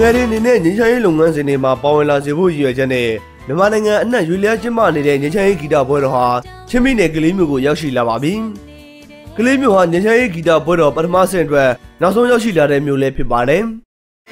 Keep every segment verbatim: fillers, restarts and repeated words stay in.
ငယ်တွေအနေနဲ့ငင်းချရေးလုပ်ငန်းစဉ်တွေမှာပါဝင်လာစေဖို့ရည်ရွယ်ချက်နဲ့မြန်မာနိုင်ငံအနှံ့ရွေလျားကျင်းပနေတဲ့ငင်းချရေးဂီတပွဲတော်ဟာချင်းပြည်နယ်ကလေးမြို့ကိုရောက်ရှိလာပါပြီ။ကလေးမြို့ဟာငင်းချရေးဂီတပွဲတော်ပထမဆင့်အတွက်နောက်ဆုံးရောက်ရှိလာတဲ့မြို့လည်းဖြစ်ပါတယ်။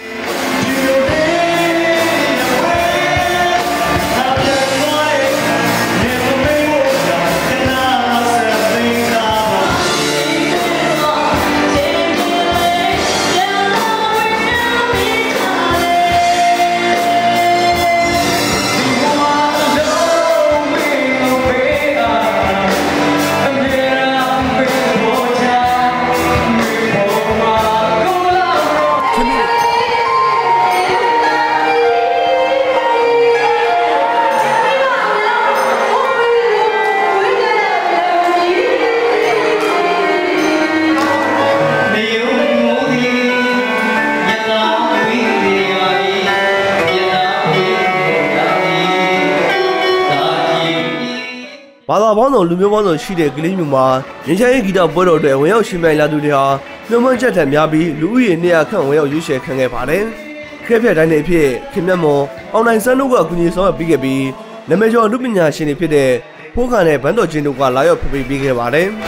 ဘာသာပေါင်းစုံလူမျိုးပေါင်းစုံရှိတဲ့ကလေးမြို့မှာငင်းချရေးဂီတပွဲတော်တွေဝင်ရောက်ရှင်ပြိုင်လာသူတွေဟာမျှော်မှန်းချက်ထက်များပြီးလူဦးရေနှစ်ရာခန့်ဝင်ရောက်ရွေးချယ်ခံခဲ့ပါတယ်။ခဲဖြတ်တိုင်းတွေအဖြစ်ခင်မြတ်မော်အောင်နိုင်စန်းတို့ကအကူအညီဆောင်ရွက်ပေးခဲ့ပြီးနာမည်ကျော်လူပညာရှင်တွေဖြစ်တဲ့ဖိုးခါနဲ့ဗန်းတော်ချင်းတို့ကလာရောက်ဖျော်ဖြေပေးခဲ့ပါတယ်။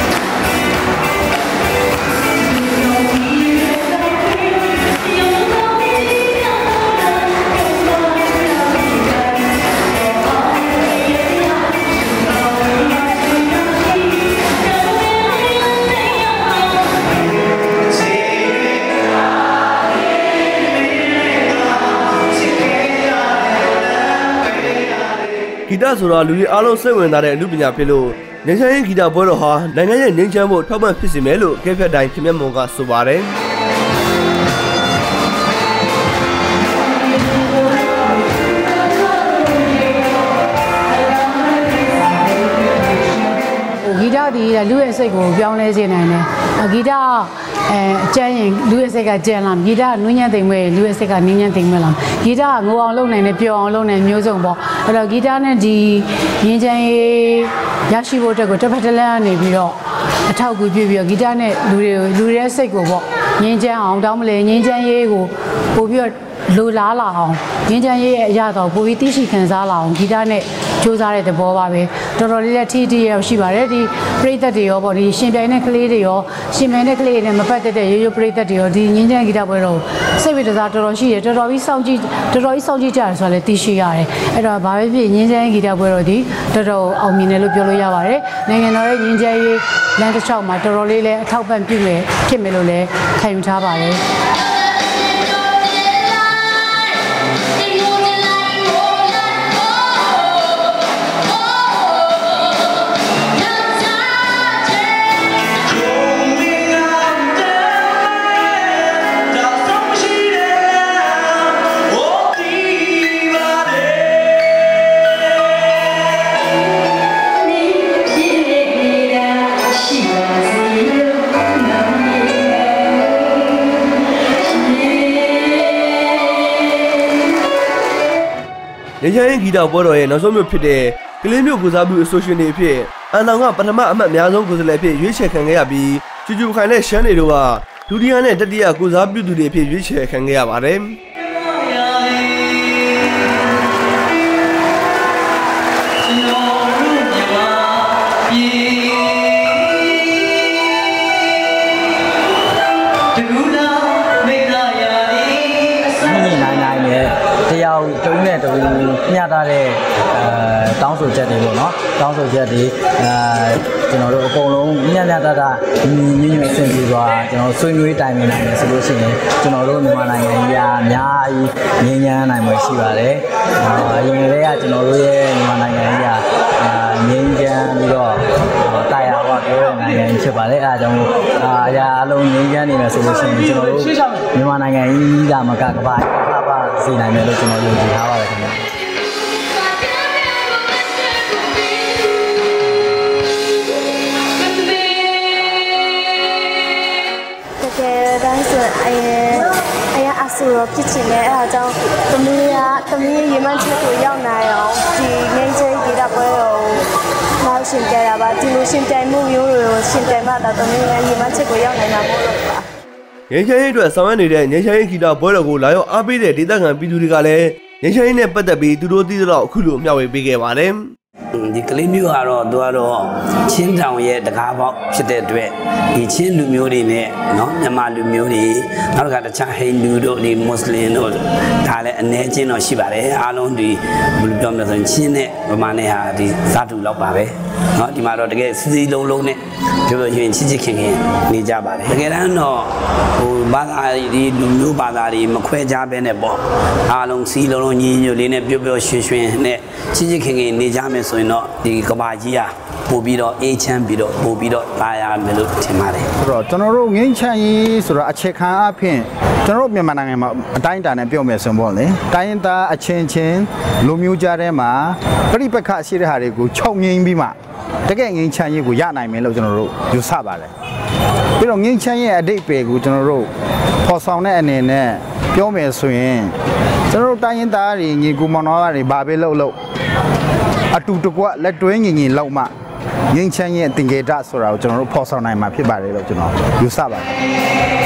ဂီတဆိုတာလူတွေအားလုံးစိတ်ဝင်စားတဲ့အမှုပညာဖြစ်လို့ငင်းချရေးဂီတပွဲတော်ဟာနိုင်ငံရဲ့ငြိမ်းချမ်းဖို့ထောက်ပံ့ဖြစ်စေမယ်လို့ကဲဖြတ်တိုင်းခင်မြတ်မော်ကဆိုပါတယ်ဂီတဒီလူရဲ့စိတ်ကိုပြောင်းလဲစေနိုင်တယ်ဂီတအဲအကျဉ်းရင်လူရဲ့စိတ်ကကြံလာဂီတနွေးညံ့သိမ်မွေးလူရဲ့စိတ်ကနင်းညံ့သိမ်မွေးလာဂီတငိုအောင်လုပ်နိုင်တယ်ပျော်အောင်လုပ်နိုင်မျိုးစုံပေါ့အဲ့တော့ဂီတနဲ့ဒီငင်းချမ်းရေးရရှိဖို့အတွက်ကိုတစ်ဖက်တစ်လမ်းကနေပြီးတော့အထောက်အကူပြုပြီးတော့ဂီတနဲ့လူတွေလူတွေရဲ့စိတ်ကိုပေါ့ငင်းချမ်းအောင်တောင်းမလဲငင်းချမ်းရေးကိုပို့ပြီးတော့လိုလားလာအောင်ငင်းချမ်းရေးရဲ့အရာတော်ပို့ပြီးသိရှိခံစားလာအောင်ဂီတနဲ့ကြိုးစားတဲ့သဘောပါပဲတော်တော်လေးလည်းထီထီရောက်ရှိပါတယ်ဒီပရိသတ်တွေရောပေါ့ဒီရှင်ပြိုင်တဲ့ကလေးတွေရောရှင်ပြိုင်တဲ့ကလေးတွေနဲ့မပတ်သက်တဲ့ရိုးရိုးပရိသတ်တွေရောဒီငင်းချမ်းဂီတပွဲတော်စိတ်ဝိတ္တစားတော်တော်ရှိတယ်တော်တော်ပြီးစောင့်ကြည့်တော်တော်ကြီးစောင့်ကြည့်ကြတယ်ဆိုတော့လည်းသိရှိရတယ်အဲ့တော့ဘာပဲဖြစ်ငင်းချမ်းဂီတပွဲတော်ဒီတော်တော်အောင်မြင်တယ်လို့ပြောလို့ရပါတယ်နိုင်ငံတော်ရဲ့ငင်းချမ်းရေးလမ်းတစ်လျှောက်မှာတော်တော်လေးလည်းအထောက်ပံ့ပြုမယ်ဖြစ်မယ်လို့လည်းခံယူထားပါတယ်ငင်းချရေးဂီတပွဲတော်ရဲ့နောက်ဆုံးမြို့ဖြစ်တဲ့ကလေးမြို့ကိုစားပြုအဆိုရှင်တွေအဖြစ်အန်တောင်ကပထမအမှတ်အများဆုံးကိုယ်စားလှယ်အဖြစ်ရွေးချယ်ခံခဲ့ရပြီးကျူကျူခိုင်နဲ့ရှမ်းတွေတို့ကဒုတိယနဲ့တတိယကိုစားပြုသူတွေအဖြစ်ရွေးချယ်ခံခဲ့ရပါတယ်တရားတုံးနဲ့တူမျှထားတဲ့အဲတောင်းဆိုချက်တွေပေါ့နော်တောင်းဆိုချက်တွေအဲကျွန်တော်တို့အကုန်လုံးမျှမျှတတညီညွတ်အဆင်ပြေစွာကျွန်တော်ဆွေးနွေးတိုင်ပင်နိုင်တယ်ဆိုလို့ရှိရင်ကျွန်တော်တို့မြန်မာနိုင်ငံကြီးကအများကြီးငြိမ်းချမ်းနိုင်မှာရှိပါတယ်အရင်ကတည်းကကျွန်တော်တို့ရဲ့မြန်မာနိုင်ငံကြီးကငြိမ်းချမ်းပြီးတော့တာယာဝပြောတဲ့နိုင်ငံကြီးဖြစ်ပါတယ်အဲဒါကြောင့်အရာအလုံးငြိမ်းချမ်းနေမယ်ဆိုလို့ရှိရင်ကျွန်တော်တို့မြန်မာနိုင်ငံကြီးကမကကဘာလှပစေနိုင်မယ်လို့ကျွန်တော်ယုံကြည်ထားပါတယ်ခင်ဗျာတိုင်းဆိုအဲအဲအဆူရောဖြစ်ချင်တယ်အဲဒါကြောင့်သမီးကသမီးရေမန်းချက်ကိုရောက်နိုင်အောင်ဒီငင်းချေဂီတပွဲတော်နောက်ရှင်ပြရပါဒီလိုရှင်ပြိုင်မှုမျိုးတွေကိုရှင်ပြိုင်မှတော့သမီးရဲ့ရေမန်းချက်ကိုရောက်နိုင်မှာမို့လို့ပါငင်းချမ်းရေးအတွက်ဆောင်ရွက်နေတဲ့ငင်းချမ်းရေးဂီတပွဲတော်ကိုလာရောက်အားပေးတဲ့ဒေသခံပြည်သူတွေကလည်းငင်းချမ်းရေးနဲ့ပတ်သက်ပြီးသူတို့သိသလောက်အခုလိုမျှဝေပေးခဲ့ပါတယ်ဒီကလေးမျိုးကတော့သူကတော့ချင်းတောင်ရဲ့တကားပေါက်ဖြစ်တဲ့အတွက်ဒီချင်းလူမျိုးတွေနဲ့နော်မြန်မာလူမျိုးတွေနောက်ကတခြားဟိန္ဒူတို့ဒီမွတ်စလင်တို့ဒါလည်းအနေချင်းတော့ရှိပါတယ်အားလုံးဒီဘယ်လိုပြောမလဲဆိုရင်ချင်းနဲ့ဗမာနဲ့ဟာဒီဇာတူလောက်ပါပဲနော်ဒီမှာတော့တကယ်စီစီလုံးလုံးနဲ့ပြောလို့ရှိရင်ချစ်ချစ်ခင်ခင်နေကြပါတယ်တကယ်တမ်းတော့ဟိုဘာသာဒီလူမျိုးဘာသာတွေမခွဲခြားဘဲနဲ့ပေါ့အားလုံးစီလုံးလုံးညီညွတ်လေးနဲ့ပျော်ပျော်ရွှင်ရွှင်နဲ့ချစ်ချစ်ခင်ခင်နေကြမယ်ဆိုရင်တော့ဒီကဘာကြီးဟာပို့ပြီးတော့အေးချမ်းပြီးတော့ပို့ပြီးတော့ပါရမယ်လို့ထင်ပါတယ်ဆိုတော့ကျွန်တော်တို့ငင်းချမ်းရေးဆိုတော့အခြေခံအဖြစ်ကျွန်တော်တို့မြန်မာနိုင်ငံမှာအတိုင်းအတာနဲ့ပြောမယ်ဆိုပေါ့လေတိုင်းရင်းသားအချင်းချင်းလူမျိုးကြားထဲမှာပြိပက္ခရှိတဲ့ဟာတွေကိုချုပ်ငင်းပြီးမှတကယ်ငင်းချမ်းရေးကိုရနိုင်မယ်လို့ကျွန်တော်တို့ယူဆပါတယ်ပြီးတော့ငင်းချမ်းရေးအတိတ်ပဲကိုကျွန်တော်တို့ဖော်ဆောင်တဲ့အနေနဲ့ပြောမယ်ဆိုရင်ကျွန်တော်တို့တိုင်းရင်းသားတွေညီကူမောင်နှမတွေဘာပဲလုပ်လို့အတူတကွလက်တွဲညီညီလောက်မှငင်းချမ်းရဲ့တင်ကေတဆိုတာကိုကျွန်တော်တို့ဖော်ဆောင်နိုင်မှာဖြစ်ပါတယ်လို့ကျွန်တော်ယူဆပါတယ်